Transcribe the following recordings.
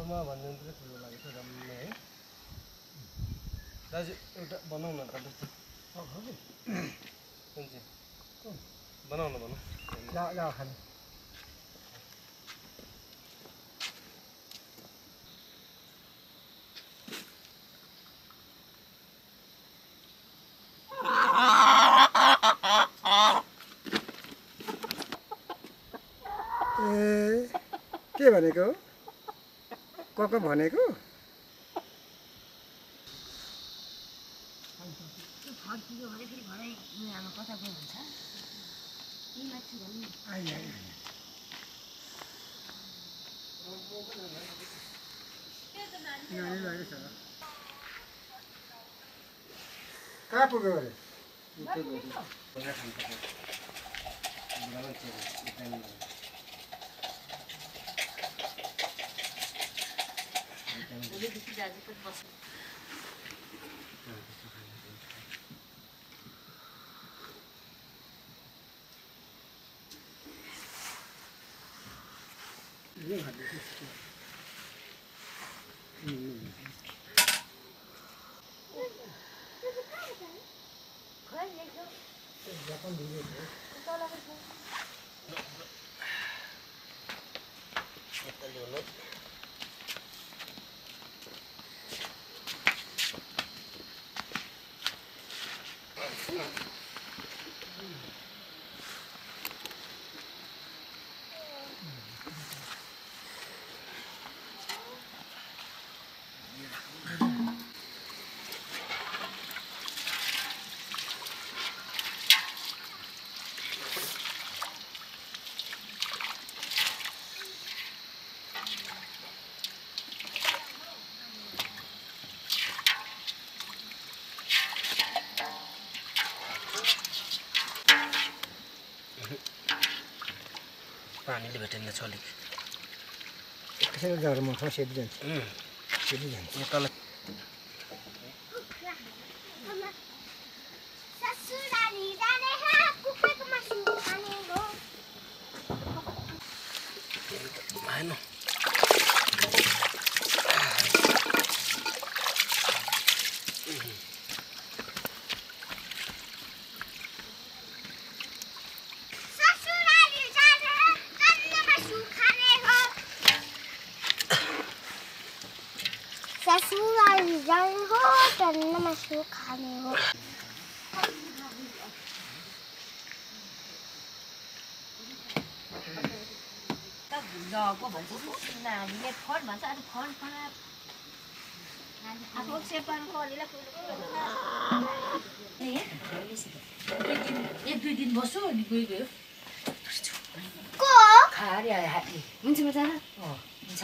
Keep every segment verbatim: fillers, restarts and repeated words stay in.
घरमा भन्ने पनि ठुलो लाग्छ रम्मै है दाजु एउटा बनाउ न त लु कुन चाहिँ बनाउ न भनौँ ल ल खानु ए के भनेको कको भनेको फर्कियो भने फेरि भरे आमा कता गयो भन्छ यही माथि भन्नु आइ आइ नानी लाग्यो छ कहाँ पुग्यो अरे पानीले भेटेन चलेको त्यसैले जरमा छ सेडी जान्छ सेडी जान्छ यहाँ तल भएन ससुराली जाने हो टन्न मासु खाने हो लगो भन्छ नानीले फोन भन्छ अनि फोन फोन आफू सेपानको अलिला एक दुई दिन बस्यो अनि गइ गयो को खारे आयो हातले हुन्छ म जान अँ हुन्छ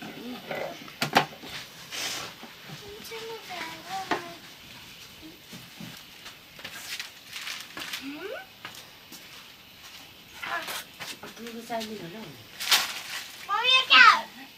चाहिए ना मम्मी ये क्या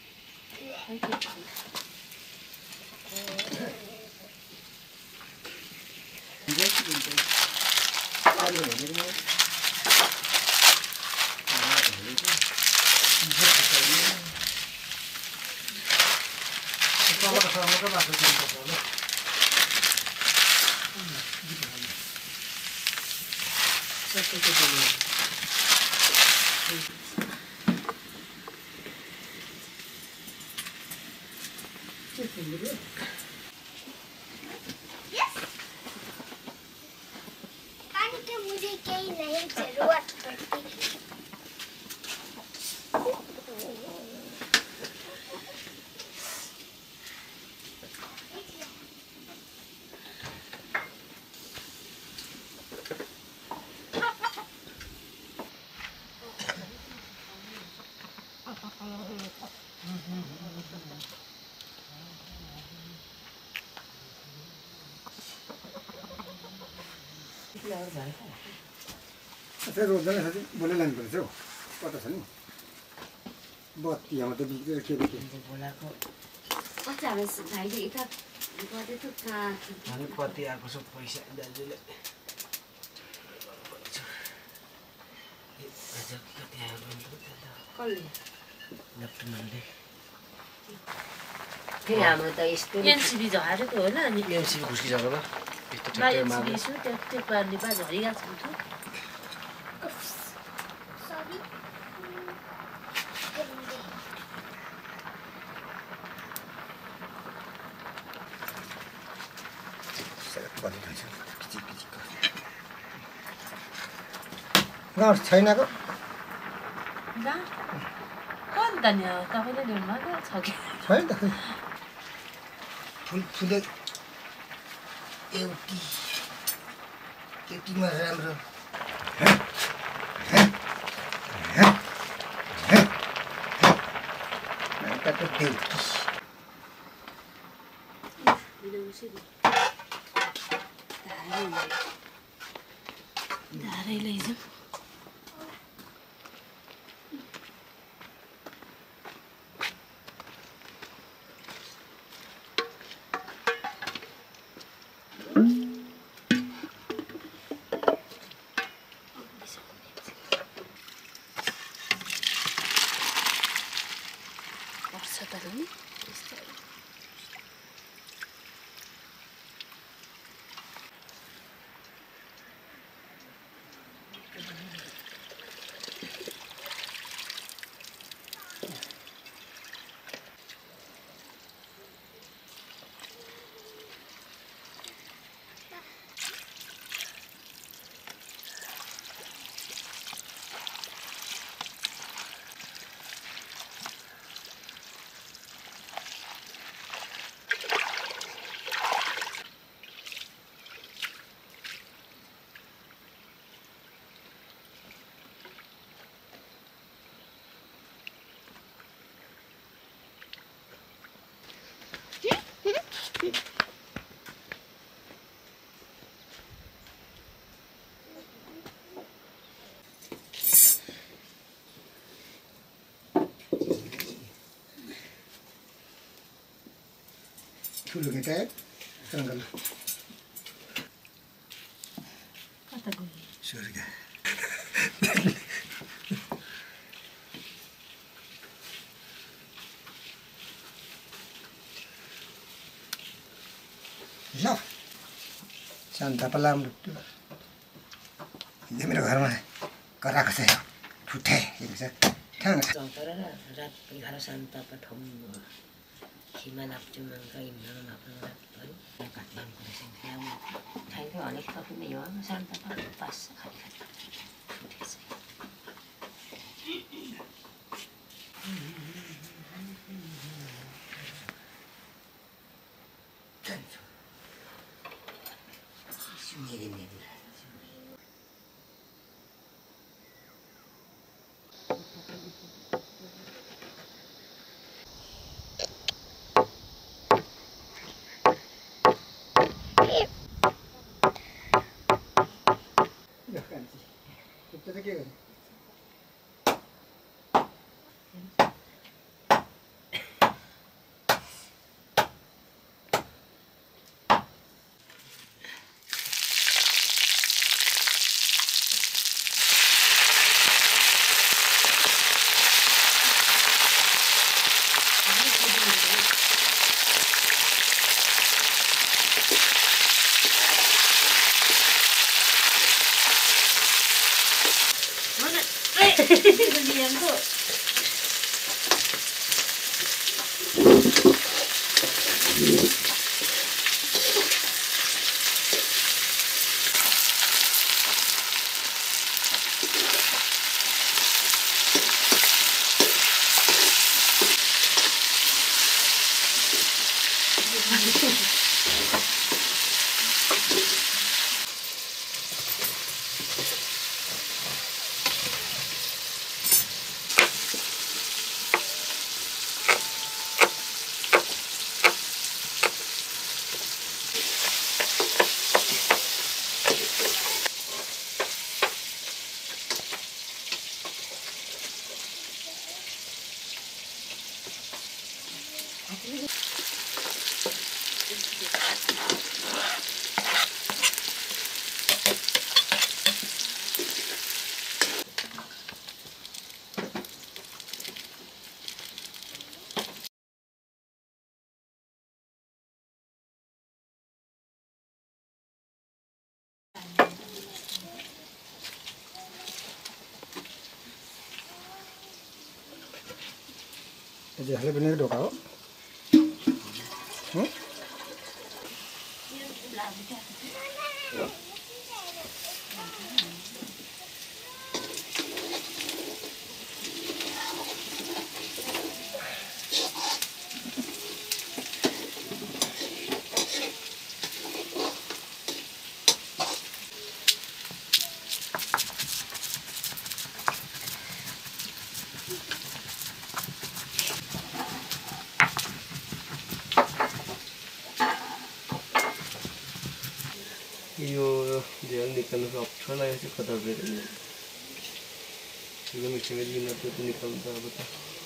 पानी की मुझे कहीं नहीं जरूरत पड़ती अच्छा रोज्दैन साथी बोले लानुपर्छ हौ कता छ नि बत्ती हाम्रो त बिग्रेर के के बोलाको कता हामी भाइले यता गर्दै थियो कहाँ हामी कति आएको छ पैसा दाजुले कति आयो भने त कसले लेफ्टिनेन्टले फेरि हाम्रो त यस्तो एनसीबी झरेको होला नि एनसीबी खुस्किसक्यो ल यस्तो ला ट्र्याक्टर एनसीबी मार्दै यसो त्यो त्यो पार्ने बा झरिरहेको छ उठो सरी गाउँ छैनको ला कन त नि तपाईँले ल्याउनु भएको छ कि छैन त खै फुल फुले एउटी एउटीमा राम्रो धारै लैजाउँ पर्छ त नि यस्तो ठुलो केटा सङ्गल कता गयो सुर्गा ल शान्ता पलाम मेरो घरमा कराएको छ यो ठुटे ठाउँ चौतर रात एघार शान्त पठम हिमा नाप्छु मङ्का हिमा नाप्नु रात काट्नु खाइदियो अनेक थपिने यो शान्त पास खाली खाली सुनेर मेरो त्यो के गर्नु जेठले पनि ढोका हो यो झ्याल निकाल्नु सक्छ लागेको चाहिँ कता गएर यो मिक्सीमा लिन त्यो त निकाल्नु त अब त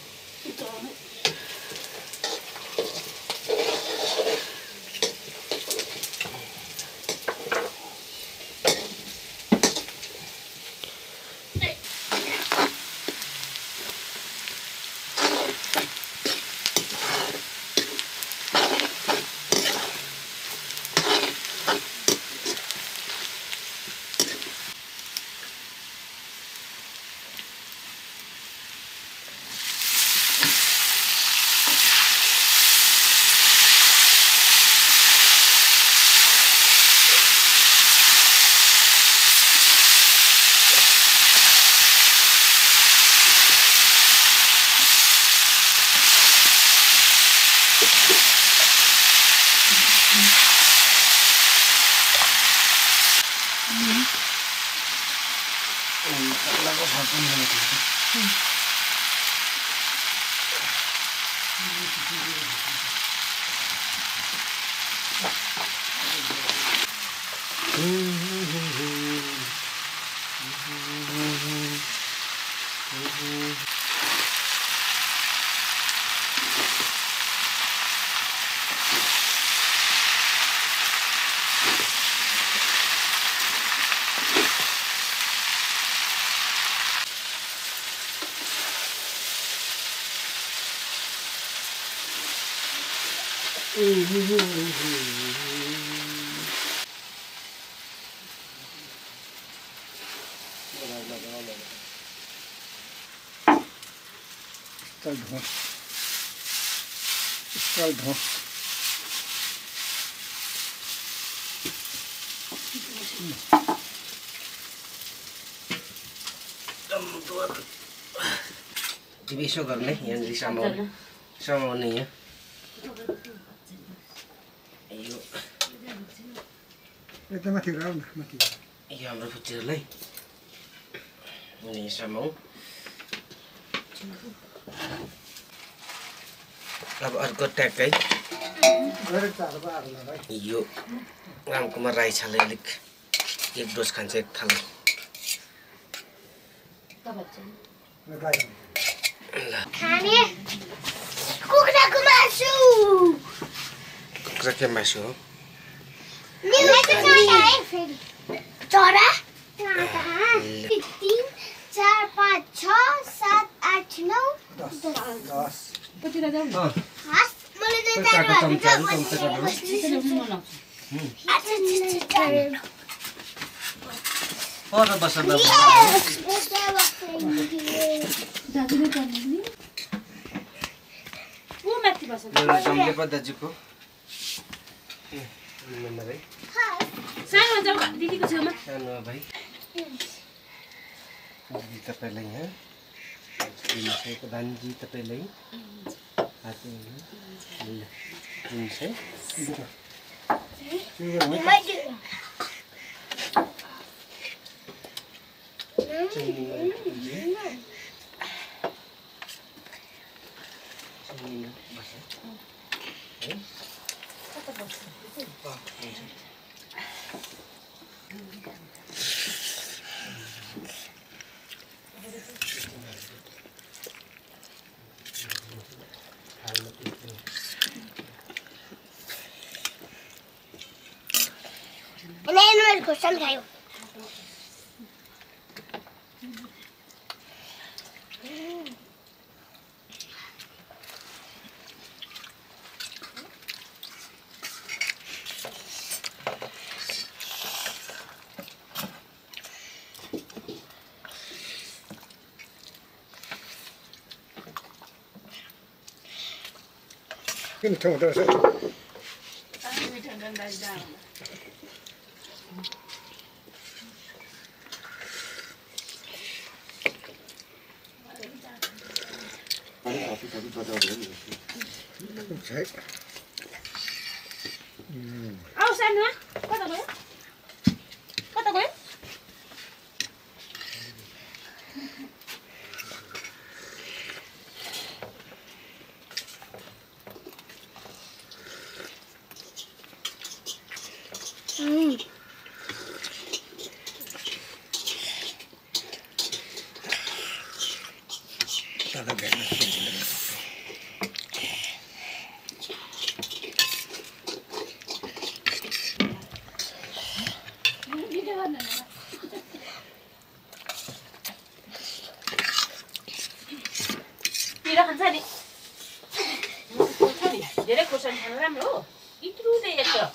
चल धो चल धो तिमी यसो गर्ने यहाँनिर समाउने समाउने यहाँ यो एकदम माथि राउ न माथि यो हाम्रो फुच्चीहरूलाई अनि समाउ अब अर्को ट्याक्कै यो रामकुमार राई छाले अलिक एक डोज खान्छ एक थाल खाने कुखुराको मासु कुखुराको मासु हो चरा तिन चार पाँच छ सात आठ नौ दस कतिवटा जाउँ न मलाई चाहिँ चार पर बस दाजुले गर्ने नि को माथि बस्छ जम्ले पो दाजुको सानो जाउँ दिदीको छेउमा सानो भाइ दिदी तपाईँलाई यहाँ दिनुसकेको भान्जी तपाईँलाई हात दिनुहोस् है खुर्सानी खायो किन ठाउँ रहेछ आऊ सानो कता गयो कता गयो Mm. दादा भेट्न पिरो खान्छ नि धेरै खोर्सानी खानु राम्रो हो इत्रु नै एक त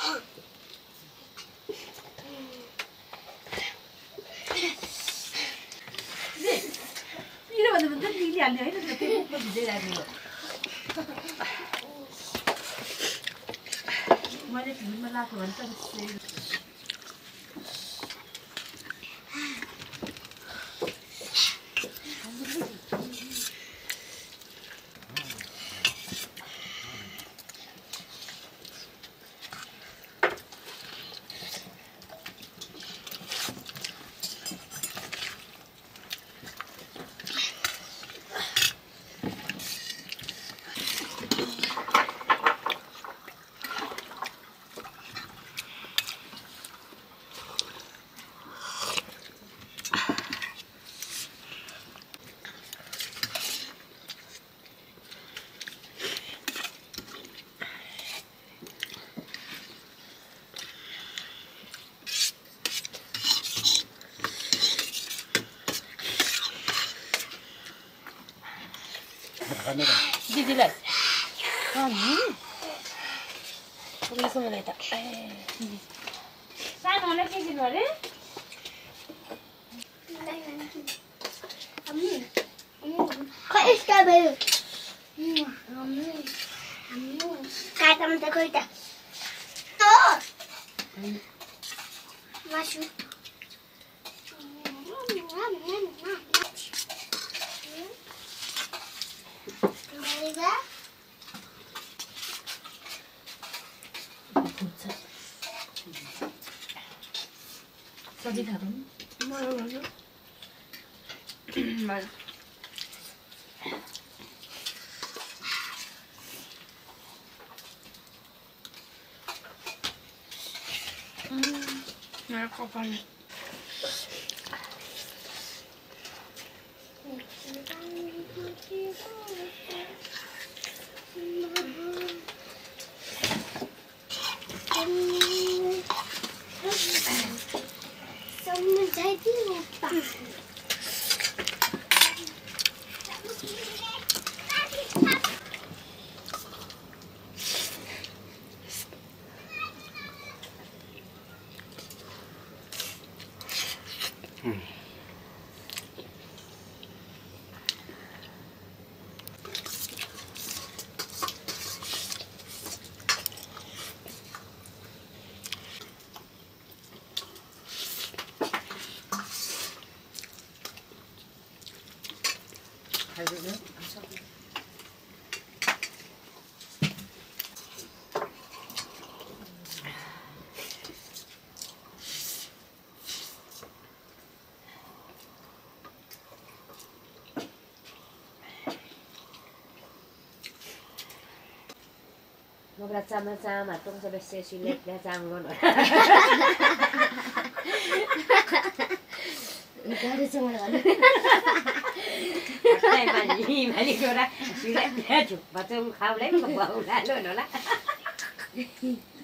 पिरो भन्दा भन्दा निलिहाल्ने होइन त्यो कुकमा भिजै राख्ने हो मैले फ्रिजमा राख्नु भने त दिदीलाई मलाई त सानोलाई के दिनु अरे Kok iska bayo? Kaya teman teman kita. Oh, masuk. Kembali ke? सब्जी खानु Mana mana? मलाई Mana kapan? Sama jadi lupa. Mabrat sama-sama tong sa bese silet na sangon. Dari semua lalu. Ay mali mali ko ra silet na ju. Batong khao lấy một bầu ra luôn đó lá.